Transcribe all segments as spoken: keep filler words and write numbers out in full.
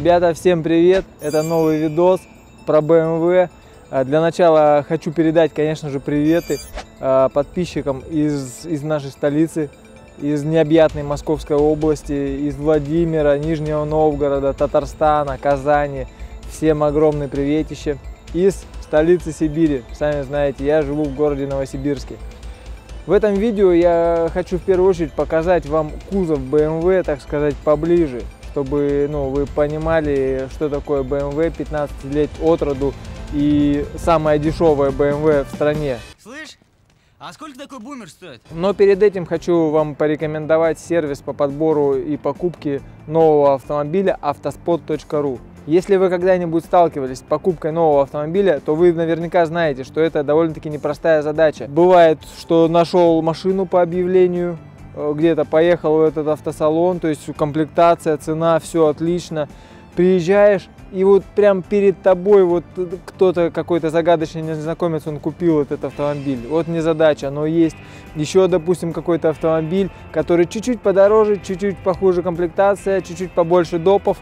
Ребята, всем привет! Это новый видос про бэ эм вэ. Для начала хочу передать, конечно же, приветы подписчикам из, из нашей столицы, из необъятной Московской области, из Владимира, Нижнего Новгорода, Татарстана, Казани. Всем огромное приветище. Из столицы Сибири. Сами знаете, я живу в городе Новосибирске. В этом видео я хочу в первую очередь показать вам кузов бэ эм вэ, так сказать, поближе, чтобы ну, вы понимали, что такое бэ эм вэ пятнадцать лет от роду и самая дешевая бэ эм вэ в стране. Слышь, а сколько такой бумер стоит? Но перед этим хочу вам порекомендовать сервис по подбору и покупке нового автомобиля автоспот точка ру. Если вы когда-нибудь сталкивались с покупкой нового автомобиля, то вы наверняка знаете, что это довольно-таки непростая задача. Бывает, что нашел машину по объявлению, где-то поехал в этот автосалон, то есть комплектация, цена, все отлично. Приезжаешь, и вот прям перед тобой вот кто-то, какой-то загадочный незнакомец, он купил этот автомобиль. Вот незадача, но есть еще, допустим, какой-то автомобиль, который чуть-чуть подороже, чуть-чуть похуже комплектация, чуть-чуть побольше допов.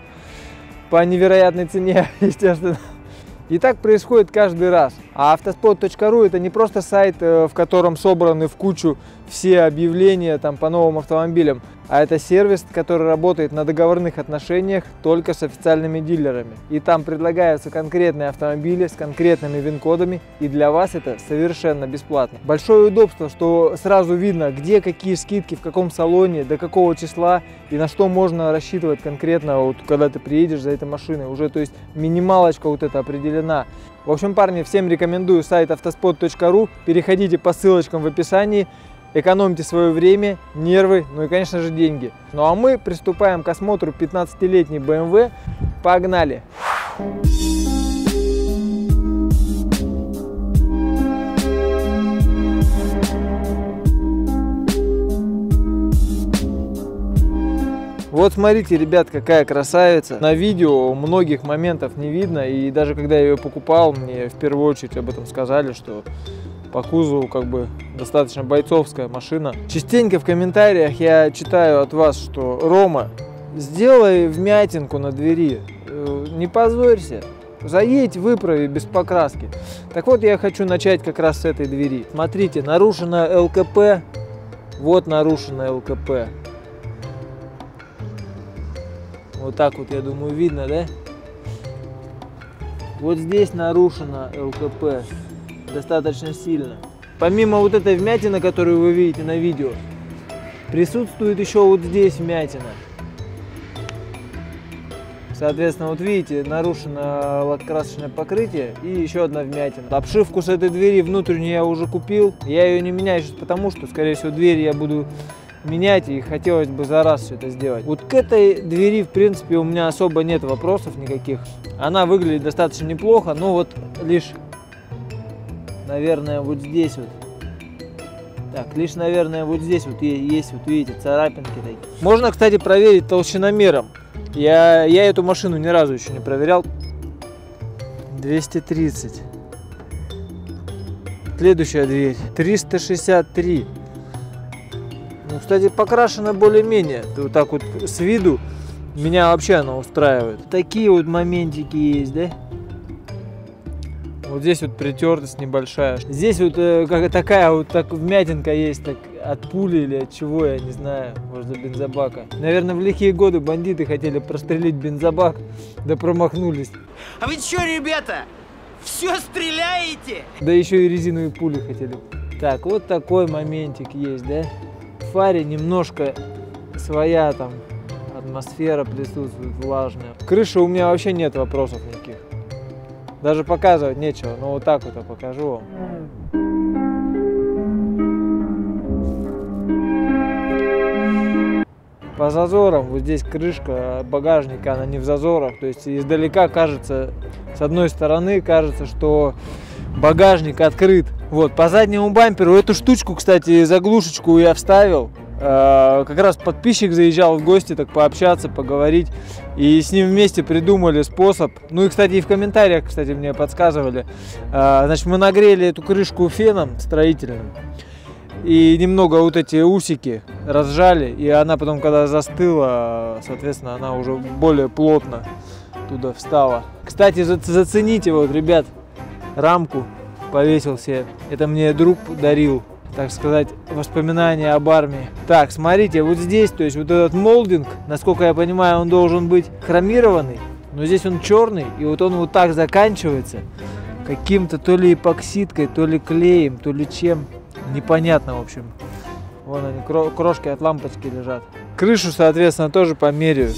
По невероятной цене, естественно. И так происходит каждый раз. А автоспот точка ру это не просто сайт, в котором собраны в кучу все объявления там, по новым автомобилям, а это сервис, который работает на договорных отношениях только с официальными дилерами. И там предлагаются конкретные автомобили с конкретными вин-кодами, и для вас это совершенно бесплатно. Большое удобство, что сразу видно, где какие скидки, в каком салоне, до какого числа и на что можно рассчитывать конкретно, вот, когда ты приедешь за этой машиной. Уже, то есть, минималочка вот эта определена. В общем, парни, всем рекомендую сайт автоспот точка ру. Переходите по ссылочкам в описании. Экономьте свое время, нервы, ну и, конечно же, деньги. Ну а мы приступаем к осмотру пятнадцатилетней бэ эм вэ. Погнали! Вот смотрите, ребят, какая красавица. На видео многих моментов не видно, и даже когда я ее покупал, мне в первую очередь об этом сказали, что по кузову как бы достаточно бойцовская машина. Частенько в комментариях я читаю от вас, что Рома, сделай вмятинку на двери, не позорься, заедь, выправи без покраски. Так вот, я хочу начать как раз с этой двери. Смотрите, нарушена эл ка пэ, вот нарушена эл ка пэ. Вот так вот, я думаю, видно, да? Вот здесь нарушена эл ка пэ. Достаточно сильно. Помимо вот этой вмятины, которую вы видите на видео, присутствует еще вот здесь вмятина. Соответственно, вот видите, нарушено лакокрасочное покрытие и еще одна вмятина. Обшивку с этой двери внутреннюю я уже купил. Я ее не меняю сейчас потому, что, скорее всего, дверь я буду менять, и хотелось бы за раз все это сделать. Вот к этой двери, в принципе, у меня особо нет вопросов никаких. Она выглядит достаточно неплохо, но вот лишь, наверное, вот здесь вот. Так, лишь, наверное, вот здесь вот есть, вот видите, царапинки такие. Можно, кстати, проверить толщиномером. Я, я эту машину ни разу еще не проверял. двести тридцать. Следующая дверь. триста шестьдесят три. Ну, кстати, покрашена более-менее. Вот так вот с виду меня вообще она устраивает. Такие вот моментики есть, да? Вот здесь вот притертость небольшая. Здесь вот э, как такая вот так вмятинка есть, так от пули или от чего, я не знаю, может, от бензобака. Наверное, в лихие годы бандиты хотели прострелить бензобак, да промахнулись. А вы что, ребята, все стреляете? Да еще и резиновые пули хотели. Так, вот такой моментик есть, да? В фаре немножко своя там атмосфера присутствует, влажная. Крыша у меня вообще нет вопросов никаких. Даже показывать нечего, но вот так вот я покажу вам. По зазорам, вот здесь крышка багажника, она не в зазорах, то есть издалека кажется, с одной стороны кажется, что багажник открыт. Вот, по заднему бамперу эту штучку, кстати, заглушечку я вставил. Как раз подписчик заезжал в гости, так пообщаться, поговорить. И с ним вместе придумали способ. Ну и, кстати, и в комментариях, кстати, мне подсказывали. Значит, мы нагрели эту крышку феном строительным. И немного вот эти усики разжали. И она потом, когда застыла, соответственно, она уже более плотно оттуда встала. Кстати, зацените, вот, ребят, рамку повесил себе. Это мне друг дарил, так сказать, воспоминания об армии. Так, смотрите, вот здесь, то есть вот этот молдинг, насколько я понимаю, он должен быть хромированный, но здесь он черный, и вот он вот так заканчивается каким-то то ли эпоксидкой, то ли клеем, то ли чем, непонятно, в общем. Вон они, крошки от лампочки лежат. Крышу, соответственно, тоже померяю.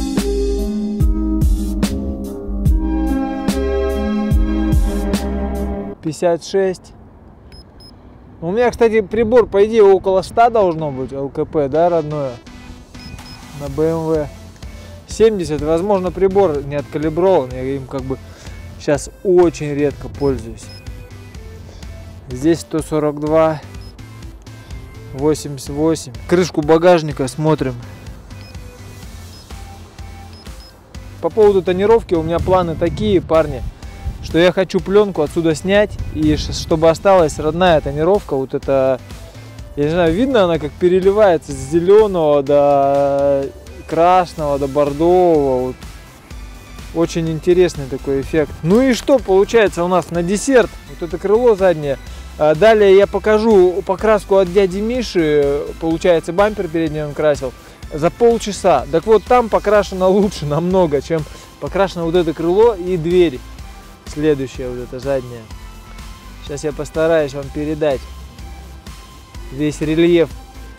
пятьдесят шесть. У меня, кстати, прибор, по идее, около ста должно быть, ЛКП, да, родное, на бэ эм вэ. семьдесят, возможно, прибор не откалиброван, я им как бы сейчас очень редко пользуюсь. Здесь сто сорок два, восемьдесят восемь. Крышку багажника смотрим. По поводу тонировки у меня планы такие, парни, что я хочу пленку отсюда снять, и чтобы осталась родная тонировка, вот это, я не знаю, видно она как переливается с зеленого до красного, до бордового, вот. Очень интересный такой эффект. Ну и что получается у нас на десерт? Вот это крыло заднее. Далее я покажу покраску от дяди Миши, получается бампер передний он красил, за полчаса. Так вот там покрашено лучше намного, чем покрашено вот это крыло и дверь. Следующая вот эта задняя. Сейчас я постараюсь вам передать весь рельеф.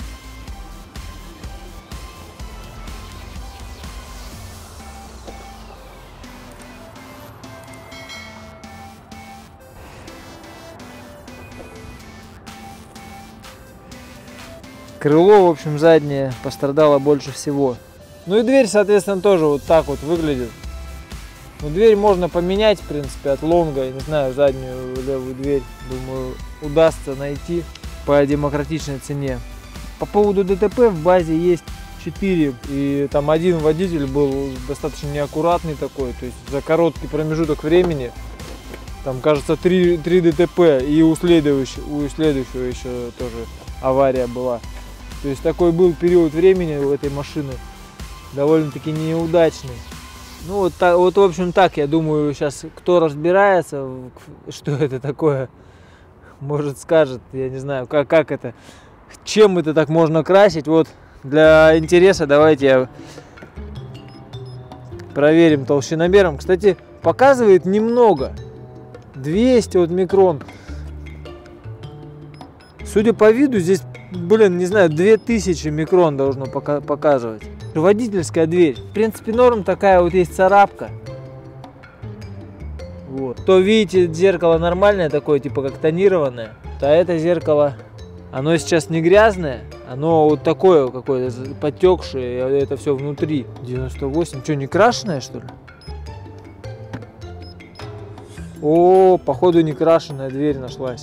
Крыло, в общем, заднее пострадало больше всего. Ну и дверь, соответственно, тоже вот так вот выглядит. Ну, дверь можно поменять, в принципе, от лонга, я не знаю, заднюю левую дверь, думаю, удастся найти по демократичной цене. По поводу ДТП в базе есть четыре, и там один водитель был достаточно неаккуратный такой, то есть за короткий промежуток времени, там, кажется, три ДТП, и у следующего, у следующего еще тоже авария была. То есть такой был период времени у этой машины, довольно-таки неудачный. Ну вот, так, вот в общем так, я думаю, сейчас кто разбирается, что это такое, может скажет, я не знаю, как, как это, чем это так можно красить. Вот для интереса давайте проверим толщиномером. Кстати, показывает немного, двести вот микрон. Судя по виду, здесь, блин, не знаю, две тысячи микрон должно пока показывать. Водительская дверь. В принципе, норм такая, вот есть царапка. Вот. То видите, зеркало нормальное такое, типа как тонированное. А это зеркало, оно сейчас не грязное, оно вот такое какое-то потекшее, это все внутри. девяносто восемь. Что, не крашеное, что ли? О, походу не крашеная дверь нашлась.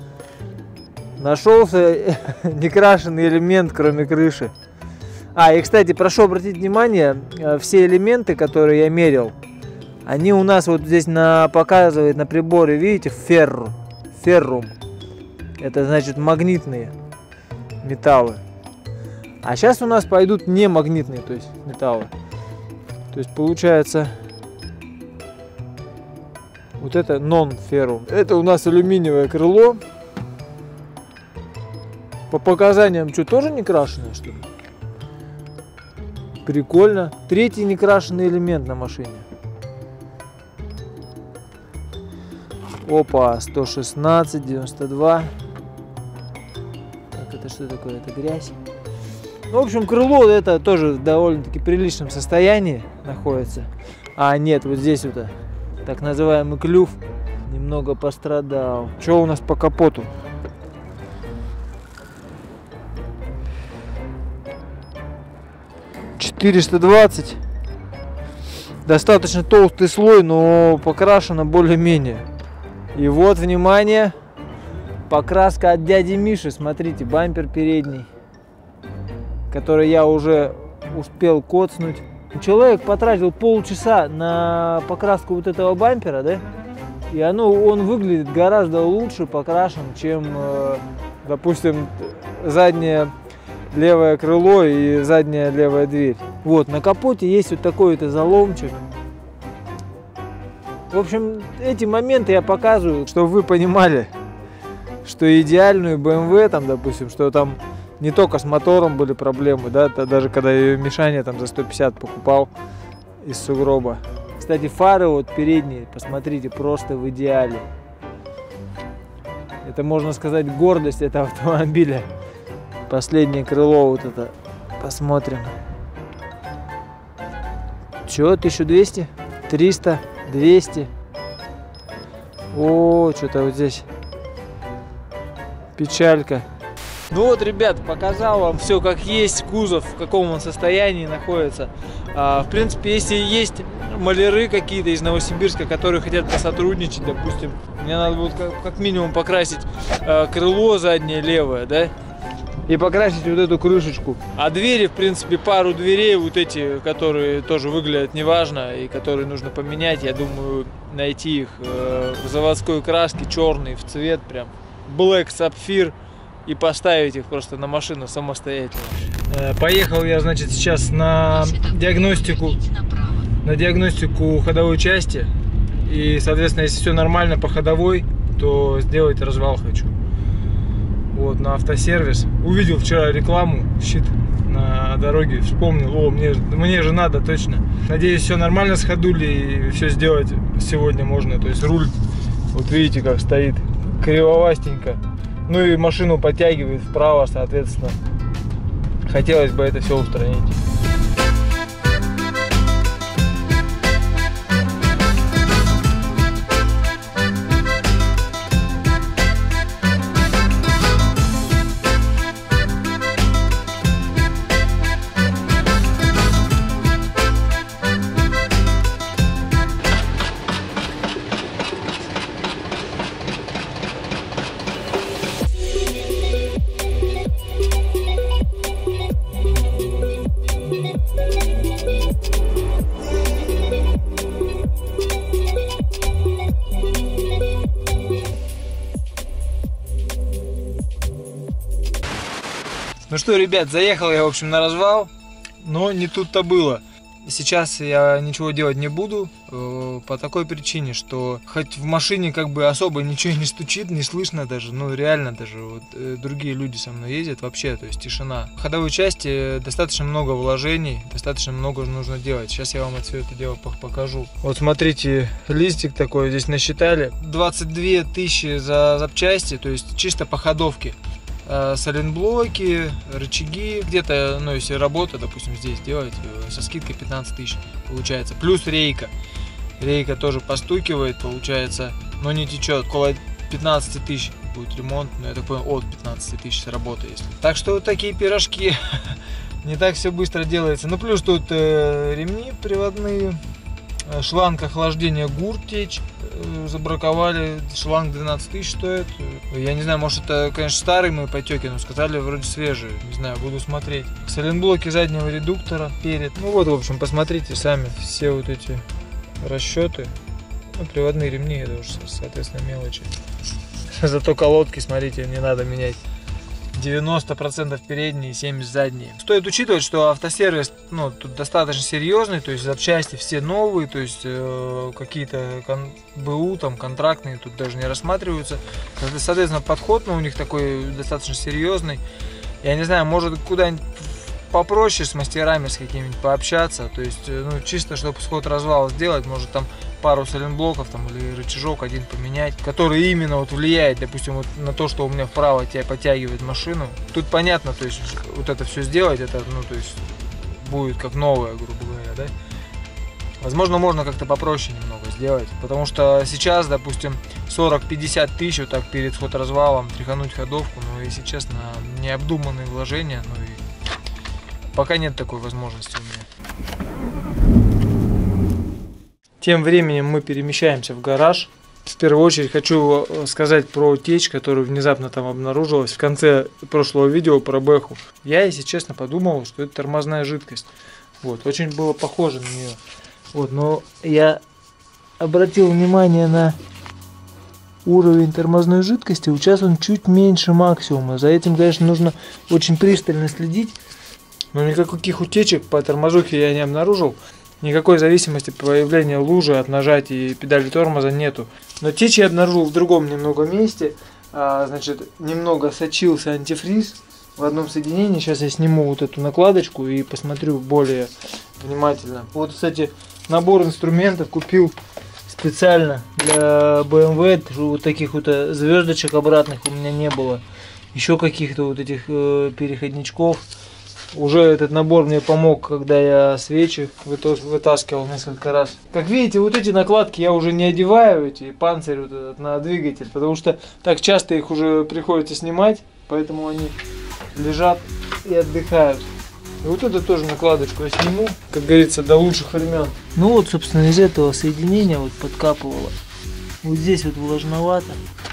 Нашелся некрашенный элемент, кроме крыши. А, и, кстати, прошу обратить внимание, все элементы, которые я мерил, они у нас вот здесь на, показывает на приборе, видите, ферру, феррум. Это значит магнитные металлы. А сейчас у нас пойдут не магнитные, то есть металлы. То есть получается вот это нон-феррум. Это у нас алюминиевое крыло. По показаниям, что, тоже не крашеное, что ли? Прикольно. Третий некрашенный элемент на машине. Опа, сто шестнадцать, девяносто два. Так, это что такое? Это грязь. Ну, в общем, крыло это тоже в довольно-таки приличном состоянии находится. А, нет, вот здесь вот так называемый клюв немного пострадал. Что у нас по капоту? четыреста двадцать. Достаточно толстый слой, но покрашено более-менее. И вот, внимание, покраска от дяди Миши. Смотрите, бампер передний, который я уже успел коцнуть. Человек потратил полчаса на покраску вот этого бампера, да? И оно, он выглядит гораздо лучше покрашен, чем, допустим, заднее левое крыло и задняя левая дверь. Вот, на капоте есть вот такой вот заломчик. В общем, эти моменты я показываю, чтобы вы понимали, что идеальную бэ эм вэ, там, допустим, что там не только с мотором были проблемы, да, даже когда я ее мешание там за сто пятьдесят покупал из сугроба. Кстати, фары вот передние, посмотрите, просто в идеале. Это, можно сказать, гордость этого автомобиля. Последнее крыло вот это, посмотрим. Че, тысяча двести? триста? двести? О, что-то вот здесь печалька. Ну вот, ребят, показал вам все как есть, кузов, в каком он состоянии находится. А, в принципе, если есть маляры какие-то из Новосибирска, которые хотят посотрудничать, допустим, мне надо будет как, как минимум покрасить а, крыло заднее левое, да, и покрасить вот эту крышечку. А двери, в принципе, пару дверей, вот эти, которые тоже выглядят неважно и которые нужно поменять, я думаю, найти их э, в заводской краске, черный, в цвет прям, Black Sapphire, и поставить их просто на машину самостоятельно. Поехал я, значит, сейчас на диагностику, на диагностику ходовой части. И, соответственно, если все нормально по ходовой, то сделать развал хочу. Вот, на автосервис. Увидел вчера рекламу, щит на дороге, вспомнил, о, мне, мне же надо точно. Надеюсь, все нормально с ходулей и все сделать сегодня можно. То есть руль, вот видите, как стоит, кривовастенько. Ну и машину подтягивает вправо, соответственно. Хотелось бы это все устранить. Ну что, ребят, заехал я, в общем, на развал, но не тут-то было. Сейчас я ничего делать не буду, э, по такой причине, что хоть в машине как бы особо ничего не стучит, не слышно даже, ну реально даже, вот э, другие люди со мной ездят, вообще, то есть тишина. В ходовой части достаточно много вложений, достаточно много нужно делать. Сейчас я вам это все это дело покажу. Вот смотрите, листик такой здесь насчитали, двадцать две тысячи за запчасти, то есть чисто по ходовке. Сайлентблоки, рычаги, где-то, ну если работа, допустим, здесь делать, со скидкой пятнадцать тысяч получается, плюс рейка, рейка тоже постукивает, получается, но не течет, около пятнадцати тысяч будет ремонт, но я так понял, от пятнадцати тысяч с работы, если. Так что вот такие пирожки, не так все быстро делается, ну плюс тут э, ремни приводные, шланг охлаждения Гуртеч забраковали, шланг двенадцать тысяч стоит. Я не знаю, может это, конечно, старые мои потеки, но сказали вроде свежие, не знаю, буду смотреть. Сайлентблоки заднего редуктора перед. Ну вот, в общем, посмотрите сами все вот эти расчеты. Ну, приводные ремни, это уже, соответственно, мелочи. Зато колодки, смотрите, не надо менять. девяносто процентов передние, семьдесят процентов задние. Стоит учитывать, что автосервис, ну, тут достаточно серьезный, то есть запчасти все новые, то есть э, какие-то БУ там контрактные тут даже не рассматриваются. Соответственно, подход, ну, у них такой достаточно серьезный. Я не знаю, может куда-нибудь попроще с мастерами с какими-нибудь пообщаться, то есть, ну, чисто чтобы сход развал сделать, может там пару сайлентблоков там или рычажок один поменять, который именно вот влияет, допустим, вот на то, что у меня вправо тебя подтягивает машину. Тут понятно, то есть вот это все сделать, это, ну, то есть будет как новое, грубо говоря, да. Возможно, можно как-то попроще немного сделать, потому что сейчас, допустим, сорок-пятьдесят тысяч вот так перед сход развалом тряхануть ходовку, ну, если честно, необдуманные вложения, ну и пока нет такой возможности у меня. Тем временем мы перемещаемся в гараж. В первую очередь хочу сказать про течь, которая внезапно там обнаружилась в конце прошлого видео про Бэху. Я, если честно, подумал, что это тормозная жидкость. Вот, очень было похоже на нее. Вот, но я обратил внимание на уровень тормозной жидкости. Сейчас он чуть меньше максимума. За этим, конечно, нужно очень пристально следить. Но никаких утечек по торможухе я не обнаружил. никакой зависимости появления лужи от нажатия педали тормоза нету. Но течь я обнаружил в другом немного месте. А, значит, немного сочился антифриз в одном соединении. Сейчас я сниму вот эту накладочку и посмотрю более внимательно. Вот, кстати, набор инструментов купил специально для бэ эм вэ. Вот таких вот звездочек обратных у меня не было. Еще каких-то вот этих э, переходничков. Уже этот набор мне помог, когда я свечи вытаскивал несколько раз. Как видите, вот эти накладки я уже не одеваю, эти панцирь вот этот на двигатель, потому что так часто их уже приходится снимать, поэтому они лежат и отдыхают. И вот это тоже накладочку я сниму, как говорится, до лучших времен. Ну вот, собственно, из этого соединения вот подкапывало. Вот здесь вот влажновато.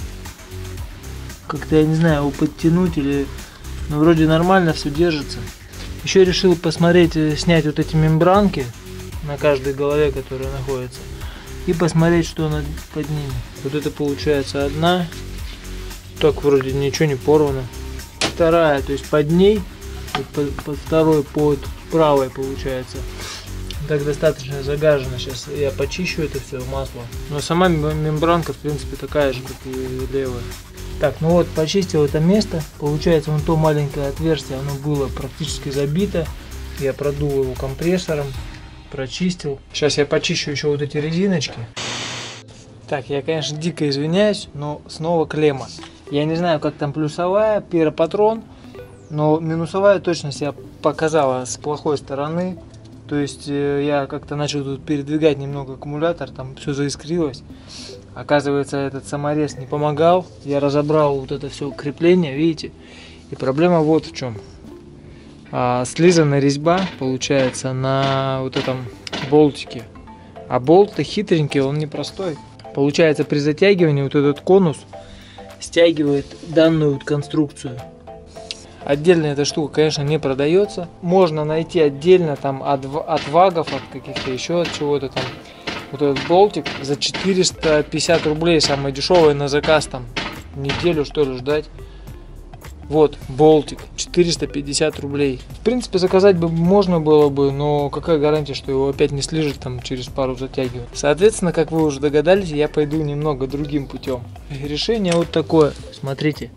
Как-то я не знаю, его подтянуть или... Но вроде нормально все держится. Еще решил посмотреть, снять вот эти мембранки на каждой голове, которая находится, и посмотреть, что она под ними. Вот это получается одна, так вроде ничего не порвано. Вторая, то есть под ней, вот под, под второй, под правой получается. Так достаточно загажено. Сейчас я почищу это все масло. Но сама мембранка в принципе такая же, как и левая. Так, ну вот, почистил это место. Получается, вон то маленькое отверстие, оно было практически забито. Я продул его компрессором, прочистил. Сейчас я почищу еще вот эти резиночки. Так, я, конечно, дико извиняюсь, но снова клемма. Я не знаю, как там плюсовая, пиропатрон, но минусовая точно себя показала с плохой стороны. То есть я как-то начал тут передвигать немного аккумулятор, там все заискрилось. Оказывается, этот саморез не помогал. Я разобрал вот это все крепление, видите? И проблема вот в чем. А, слизана резьба, получается, на вот этом болтике. А болт-то хитренький, он непростой. Получается, при затягивании вот этот конус стягивает данную вот конструкцию. Отдельно эта штука, конечно, не продается. Можно найти отдельно там от, от вагов, от каких-то еще, от чего-то там. Вот этот болтик за четыреста пятьдесят рублей, самое дешевое на заказ, там неделю что ли ждать. Вот болтик, четыреста пятьдесят рублей. В принципе, заказать бы можно было бы, но какая гарантия, что его опять не слижет там через пару затягиваний. Соответственно, как вы уже догадались, я пойду немного другим путем. Решение вот такое, смотрите.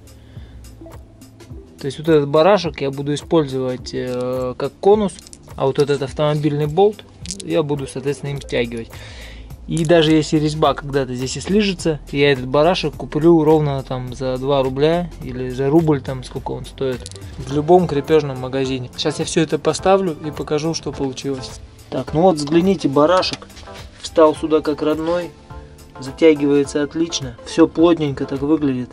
То есть вот этот барашек я буду использовать э, как конус, а вот этот автомобильный болт я буду, соответственно, им стягивать. И даже если резьба когда-то здесь и слижется, я этот барашек куплю ровно там за два рубля или за рубль, там сколько он стоит, в любом крепежном магазине. Сейчас я все это поставлю и покажу, что получилось. Так, ну вот взгляните, барашек встал сюда как родной, затягивается отлично, все плотненько так выглядит.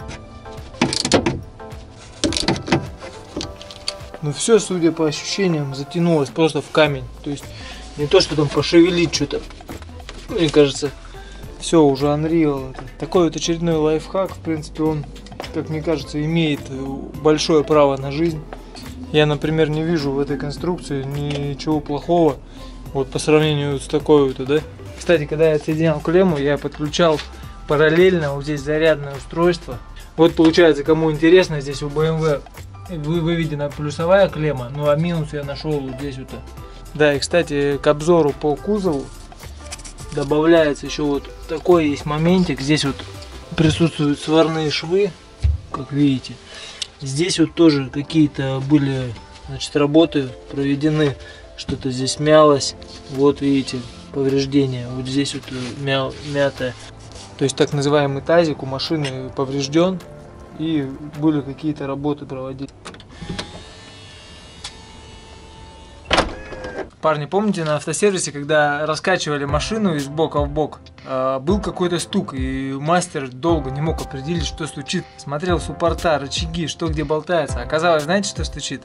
Ну все, судя по ощущениям, затянулось просто в камень. То есть не то, что там пошевелить что-то. Мне кажется, все уже Unreal. Это. Такой вот очередной лайфхак. В принципе, он, как мне кажется, имеет большое право на жизнь. Я, например, не вижу в этой конструкции ничего плохого. Вот по сравнению с такой вот, да. Кстати, когда я отсоединял клемму, я подключал параллельно вот здесь зарядное устройство. Вот получается, кому интересно, здесь у бэ эм вэ выведена плюсовая клемма, ну а минус я нашел вот здесь вот. Да, и кстати, к обзору по кузову добавляется еще вот такой есть моментик. Здесь вот присутствуют сварные швы, как видите. Здесь вот тоже какие-то были, значит, работы проведены, что-то здесь мялось. Вот видите, повреждения. Вот здесь вот мял, мятое. То есть так называемый тазик у машины поврежден. И были какие-то работы проводить. Парни, помните на автосервисе, когда раскачивали машину из бока в бок, э, был какой-то стук, и мастер долго не мог определить, что стучит. Смотрел суппорта, рычаги, что где болтается. Оказалось, знаете, что стучит?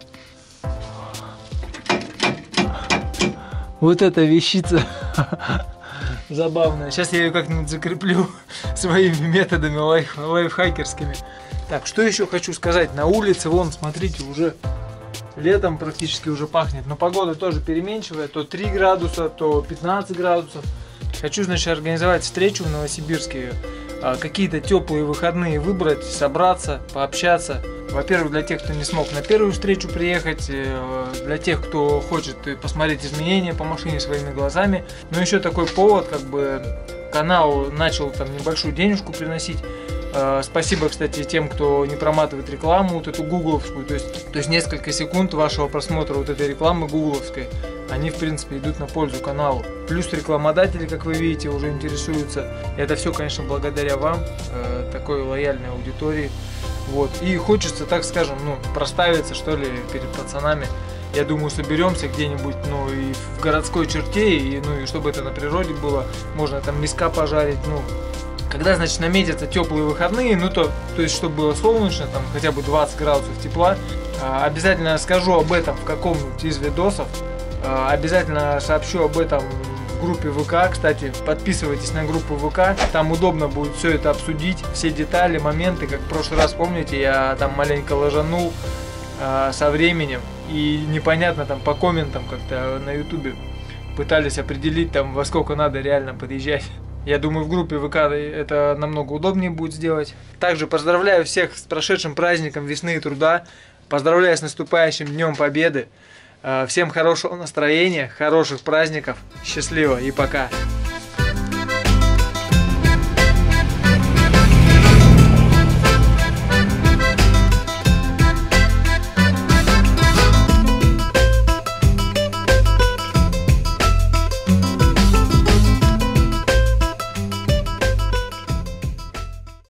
Вот эта вещица забавная. Сейчас я ее как-нибудь закреплю своими методами лайф лайфхакерскими. Так, что еще хочу сказать. На улице, вон, смотрите, уже летом практически уже пахнет. Но погода тоже переменчивая. То три градуса, то пятнадцать градусов. Хочу, значит, организовать встречу в Новосибирске какие-то теплые выходные выбрать, собраться, пообщаться. Во-первых, для тех, кто не смог на первую встречу приехать, для тех, кто хочет посмотреть изменения по машине своими глазами. Но еще такой повод, как бы канал начал там небольшую денежку приносить. Спасибо, кстати, тем, кто не проматывает рекламу, вот эту гугловскую, то есть, то есть несколько секунд вашего просмотра вот этой рекламы гугловской, они, в принципе, идут на пользу каналу. Плюс рекламодатели, как вы видите, уже интересуются. Это все, конечно, благодаря вам, э, такой лояльной аудитории. Вот. И хочется, так скажем, ну, проставиться, что ли, перед пацанами. Я думаю, соберемся где-нибудь, ну, и в городской черте, и, ну, и чтобы это на природе было, можно там мяска пожарить, ну. Когда, значит, наметятся теплые выходные, ну то, то есть, чтобы было солнечно, там хотя бы двадцать градусов тепла, обязательно скажу об этом в каком-нибудь из видосов, обязательно сообщу об этом в группе ВК. Кстати, подписывайтесь на группу ВК, там удобно будет все это обсудить, все детали, моменты, как в прошлый раз, помните, я там маленько ложанул со временем, и непонятно там по комментам как-то на ютубе пытались определить там, во сколько надо реально подъезжать. Я думаю, в группе ВК это намного удобнее будет сделать. Также поздравляю всех с прошедшим праздником весны и труда. Поздравляю с наступающим Днем Победы. Всем хорошего настроения, хороших праздников. Счастливо и пока.